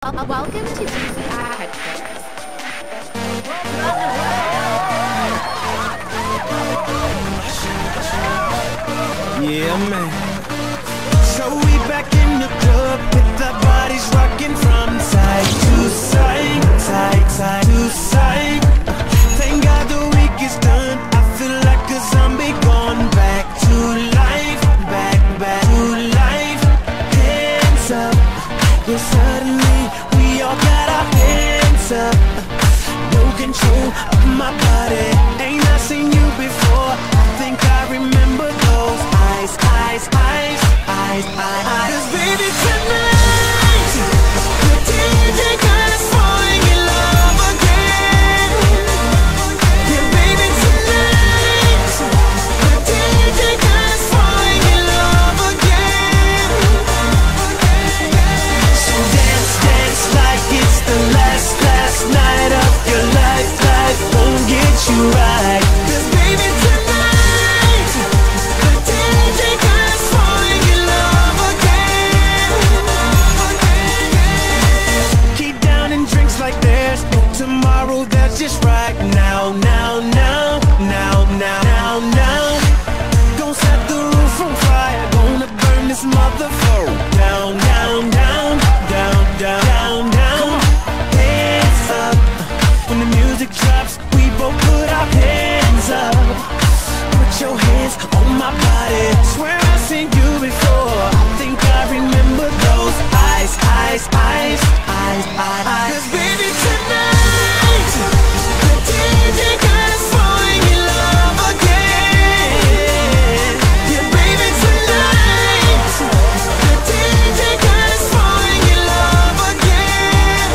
Welcome to DCI headquarters. Yeah, man. So we back in the club with our bodies rocking from side to side, side to side. Thank God the week is done. I feel like a zombie gone back to life, back to life. Hands up, yeah, suddenly we all got our hands up. No control of my body. Ain't I seen you before? I think I remember those eyes. 'Cause baby tonight, the DJ got us falling in love again. Yeah, baby tonight, the DJ got us falling in love again. So dance like it's the last night of your life. Life won't get you right. 'Cause baby tonight, the DJ got us falling in love again. Keep down and drinks like there's no tomorrow. That's just right now. Gonna set the roof on fire. Gonna burn this motherfucker down. Hands up. When the music drops, we both put our hands up. Put your hands on my body. Swear I've seen you before. I think I remember those eyes. 'Cause baby tonight, the DJ got us falling in love again. Yeah, baby tonight, the DJ got us falling in love again.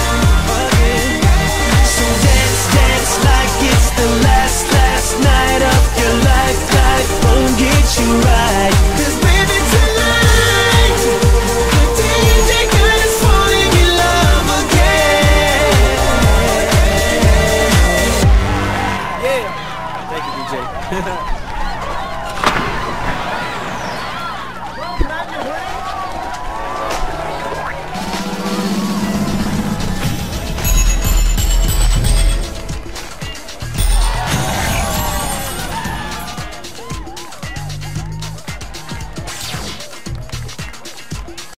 So dance like it's the last night of your life. Life won't get you right. 'Cause baby tonight, the DJ got us falling in love again. Yeah. Thank you, DJ.